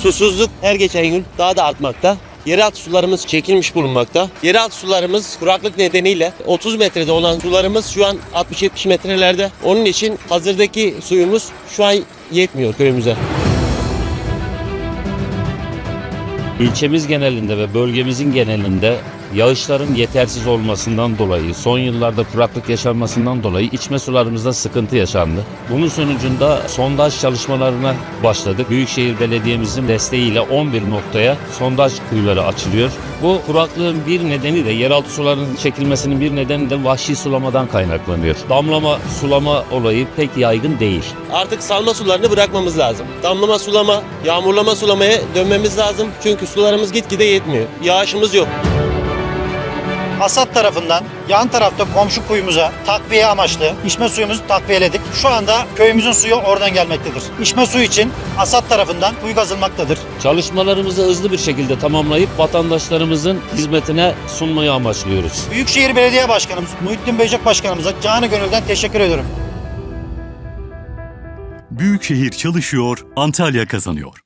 Susuzluk her geçen gün daha da artmakta. Yeraltı sularımız çekilmiş bulunmakta. Yeraltı sularımız kuraklık nedeniyle 30 metrede olan sularımız şu an 60-70 metrelerde. Onun için hazırdaki suyumuz şu an yetmiyor köyümüze. İlçemiz genelinde ve bölgemizin genelinde yağışların yetersiz olmasından dolayı, son yıllarda kuraklık yaşanmasından dolayı içme sularımızda sıkıntı yaşandı. Bunun sonucunda sondaj çalışmalarına başladık. Büyükşehir Belediye'mizin desteğiyle 11 noktaya sondaj kuyuları açılıyor. Bu kuraklığın bir nedeni de yeraltı sularının çekilmesinin bir nedeni de vahşi sulamadan kaynaklanıyor. Damlama sulama olayı pek yaygın değil. Artık salma sularını bırakmamız lazım. Damlama sulama, yağmurlama sulamaya dönmemiz lazım. Çünkü sularımız gitgide yetmiyor. Yağışımız yok. Hasat tarafından yan tarafta komşu kuyumuza takviye amaçlı içme suyumuzu takviyeledik. Şu anda köyümüzün suyu oradan gelmektedir. İçme suyu için hasat tarafından kuyu kazılmaktadır. Çalışmalarımızı hızlı bir şekilde tamamlayıp vatandaşlarımızın hizmetine sunmayı amaçlıyoruz. Büyükşehir Belediye Başkanımız Muhittin Böcek Başkanımıza canı gönülden teşekkür ediyorum. Büyükşehir çalışıyor, Antalya kazanıyor.